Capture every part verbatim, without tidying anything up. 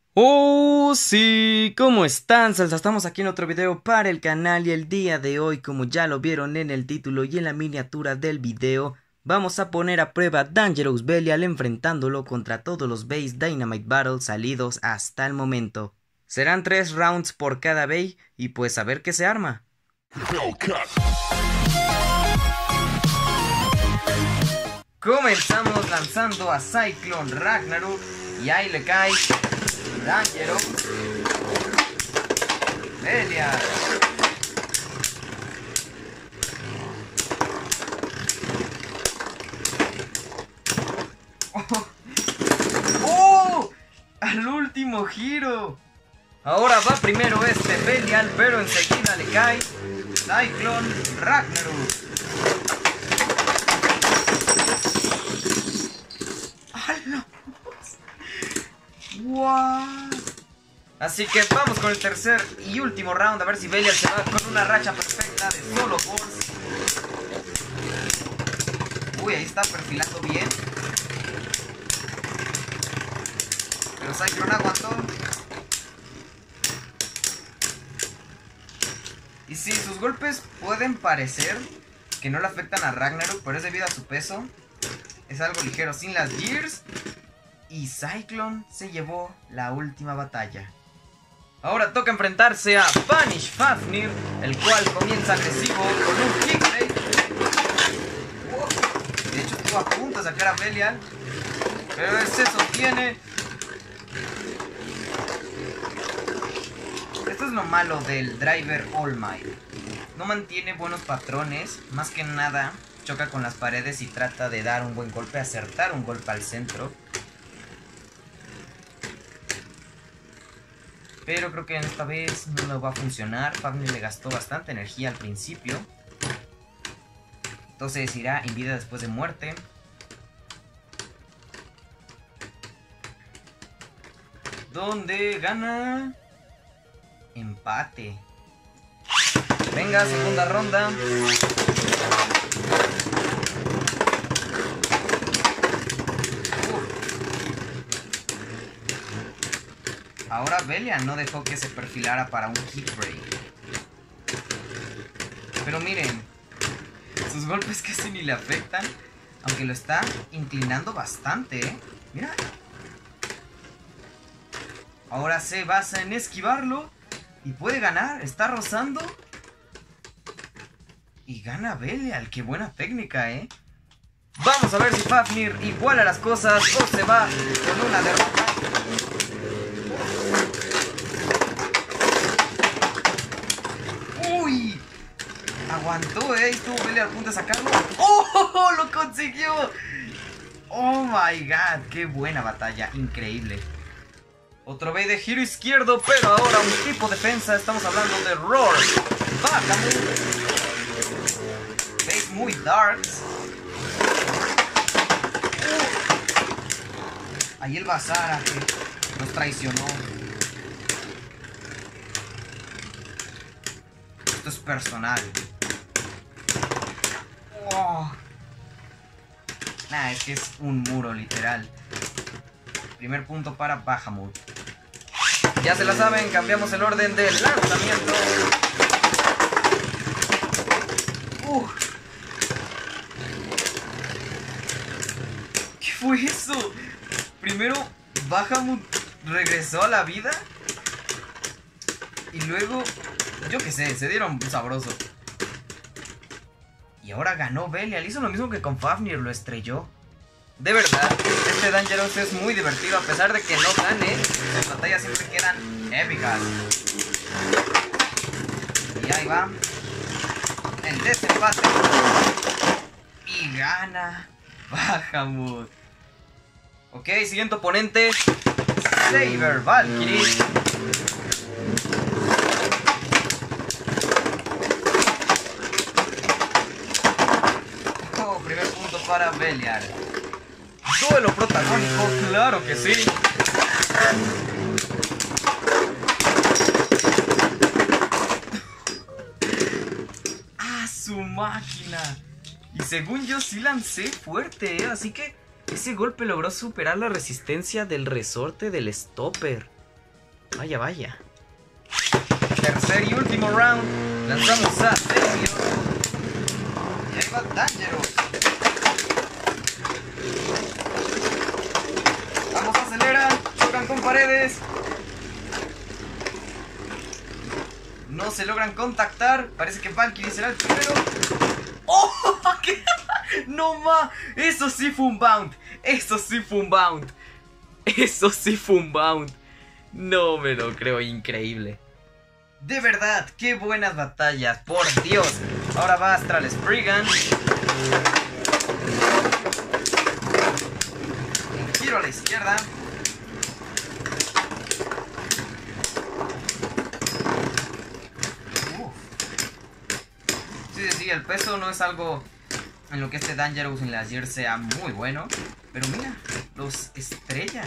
Oh sí, ¿cómo están, salsa? Estamos aquí en otro video para el canal y el día de hoy, como ya lo vieron en el título y en la miniatura del video, vamos a poner a prueba Dangerous Belial enfrentándolo contra todos los Base Dynamite Battles salidos hasta el momento. Serán tres rounds por cada Base y pues a ver qué se arma. Comenzamos lanzando a Cyclone Ragnarok y ahí le cae Dangerous Belial. Oh. ¡Oh! Al último giro. Ahora va primero este Belial, pero enseguida le cae Cyclone Ragnarok. ¡Hala! ¡Wow! Así que vamos con el tercer y último round, a ver si Belial se va con una racha perfecta de solo balls. Uy, ahí está perfilando bien. Pero Cyclone aguantó. Y sí, sus golpes pueden parecer que no le afectan a Ragnarok, pero es debido a su peso. Es algo ligero sin las Gears. Y Cyclone se llevó la última batalla. Ahora toca enfrentarse a Vanish Fafnir, el cual comienza agresivo con un kickbait. De hecho estuvo a punto de sacar a Belial, pero él se sostiene. Esto es lo malo del Driver All Might. No mantiene buenos patrones, más que nada choca con las paredes y trata de dar un buen golpe, acertar un golpe al centro. Pero creo que esta vez no lo va a funcionar. Fafnir le gastó bastante energía al principio. Entonces irá en vida después de muerte. Donde gana empate. Venga, segunda ronda. Ahora Belial no dejó que se perfilara para un kick break. Pero miren, sus golpes casi ni le afectan, aunque lo está inclinando bastante, ¿eh? Mira. Ahora se basa en esquivarlo y puede ganar. Está rozando. Y gana Belial. Qué buena técnica, ¿eh? Vamos a ver si Fafnir iguala las cosas o se va con una derrota. ¡Uy! Aguantó, ¿eh? Estuvo Belial a punto de sacarlo. ¡Oh! ¡Lo consiguió! ¡Oh my god! ¡Qué buena batalla! Increíble. Otro bait de giro izquierdo, pero ahora un tipo defensa. Estamos hablando de Roar. Bahamut. Bait muy darks. Uh. Ahí el Basara que nos traicionó. Esto es personal. Oh. Nah, es que es un muro literal. Primer punto para Bahamut. Ya se la saben, cambiamos el orden del lanzamiento. Uh. ¿Qué fue eso? Primero Bahamut regresó a la vida. Y luego, yo qué sé, se dieron sabroso. Y ahora ganó Belial. Hizo lo mismo que con Fafnir, lo estrelló. De verdad, este Dangerous es muy divertido. A pesar de que no gane, las batallas siempre quedan épicas. Y ahí va el desempate. Y gana Bahamut. Ok, siguiente oponente, Saber Valkyrie. Oh, primer punto para Belial. Duelo protagónico, claro que sí. ¡Ah, su máquina! Y según yo sí lancé fuerte, ¿eh? Así que ese golpe logró superar la resistencia del resorte del stopper. Vaya, vaya. Tercer y último round. Lanzamos a Xavier. Y ahí va Dangerous. Vamos, aceleran. Chocan con paredes. No se logran contactar. Parece que Valkyrie será el primero. ¡Oh! ¿Qué? ¡No ma! Eso sí fue un bound. Eso sí fue un bound. Eso sí fue un bound. No me lo creo, increíble. De verdad, qué buenas batallas, por Dios. Ahora va Astral Spriggan. Un giro a la izquierda. Uf. Sí, sí, sí, el peso no es algo en lo que este Dangerous en la Gear sea muy bueno. Pero mira, los estrella.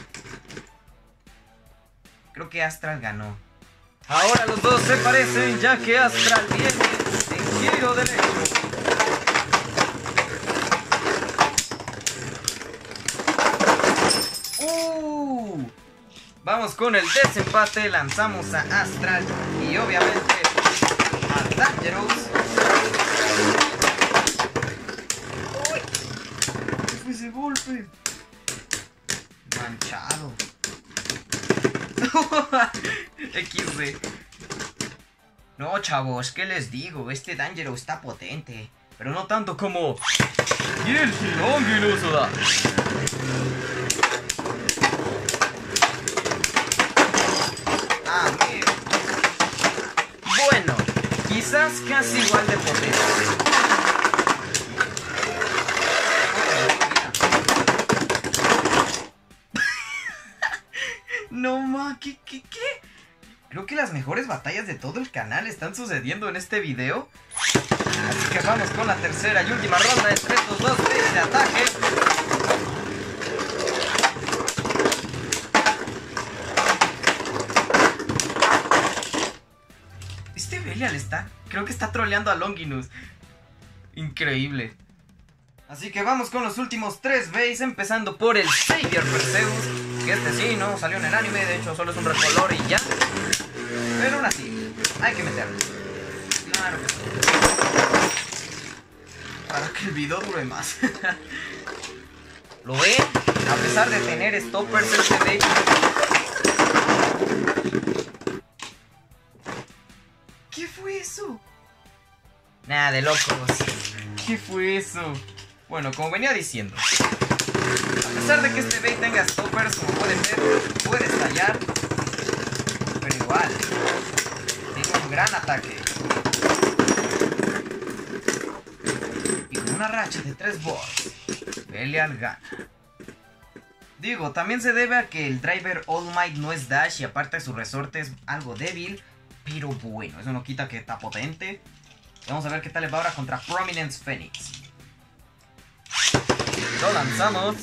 Creo que Astral ganó. Ahora los dos se parecen, ya que Astral viene en giro derecho. Uh, vamos con el desempate, lanzamos a Astral y obviamente a Dangerous. ¡Uy! ¿Qué fue ese golpe? Manchado. equis de. No, chavos, ¿qué les digo? Este Dangerous está potente, pero no tanto como... ¡Y el Longinus da! Ah, mira. Bueno, quizás casi igual de potente. No ma, ¿qué, qué, qué? Creo que las mejores batallas de todo el canal están sucediendo en este video. Así que vamos con la tercera y última ronda entre estos dos Bs de ataque. Este Belial está, creo que está troleando a Longinus. Increíble. Así que vamos con los últimos tres Bs, empezando por el Xavier Perseus. Que este sí, no salió en el anime, de hecho solo es un recolor y ya. Pero aún así, hay que meterlo. Claro que sí. Para que el video dure más. ¿Lo ven? A pesar de tener stoppers, este baby. ¿Qué fue eso? Nada de locos. ¿Qué fue eso? Bueno, como venía diciendo, a pesar de que este bait tenga stoppers, como pueden ver, puede estallar, pero igual, tiene un gran ataque. Y con una racha de tres bots, Belial gana. Digo, también se debe a que el driver All Might no es dash y aparte su resorte es algo débil, pero bueno, eso no quita que está potente. Vamos a ver qué tal le va ahora contra Prominence Phoenix. Lo lanzamos.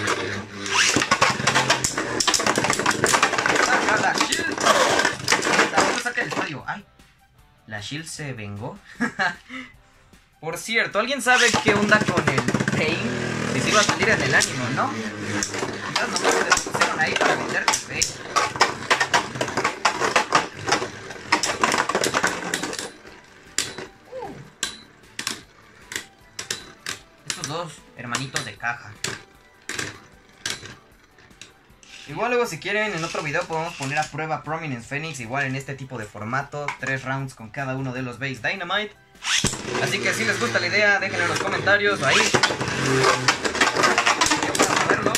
Saca la shield. También lo saca del estadio. Ay, la shield se vengó. Por cierto, ¿alguien sabe qué onda con el Pain? Si se iba a salir en el anime, ¿no? Quizás nomás se pusieron ahí para vender el Pain. Dos hermanitos de caja. Igual luego si quieren en otro video podemos poner a prueba Prominence Phoenix igual en este tipo de formato, tres rounds con cada uno de los Base Dynamite. Así que si les gusta la idea déjenlo en los comentarios ahí. Vamos a verlo.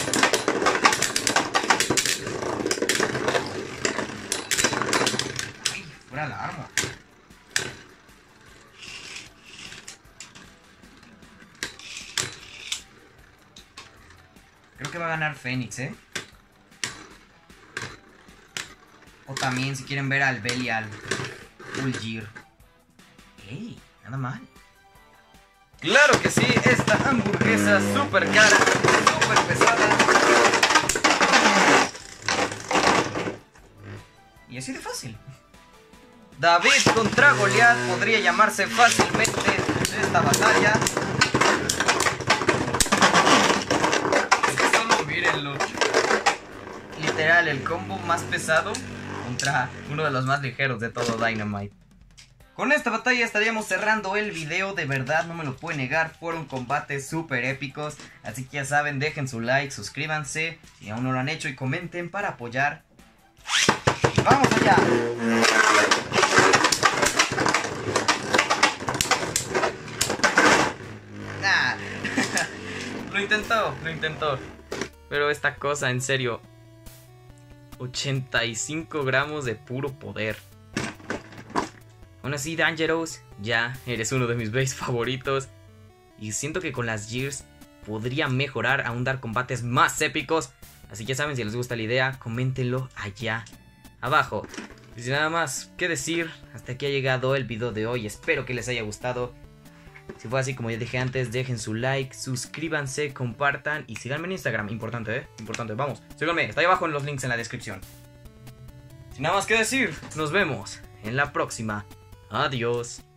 Ay, fuera la arma. Creo que va a ganar Phoenix, ¿eh? O también si quieren ver al Belial Full Gear. ¡Ey! Nada mal. ¡Claro que sí! Esta hamburguesa súper cara, súper pesada. Y así de fácil. David contra Goliath podría llamarse fácilmente esta batalla. Literal, el combo más pesado contra uno de los más ligeros de todo Dynamite. Con esta batalla estaríamos cerrando el video, de verdad no me lo puedo negar, fueron combates súper épicos, así que ya saben, dejen su like, suscríbanse si aún no lo han hecho y comenten para apoyar. ¡Vamos allá! Nah. Lo intentó, lo intentó, pero esta cosa, en serio, ochenta y cinco gramos de puro poder. Aún así, Dangerous, ya eres uno de mis base favoritos. Y siento que con las Gears podría mejorar, aún dar combates más épicos. Así que ya saben, si les gusta la idea, coméntenlo allá abajo. Y sin nada más que decir, hasta aquí ha llegado el video de hoy. Espero que les haya gustado. Si fue así, como ya dije antes, dejen su like, suscríbanse, compartan y síganme en Instagram. Importante, ¿eh? Importante, vamos, síganme, está ahí abajo en los links en la descripción. Sin nada más que decir, nos vemos en la próxima. Adiós.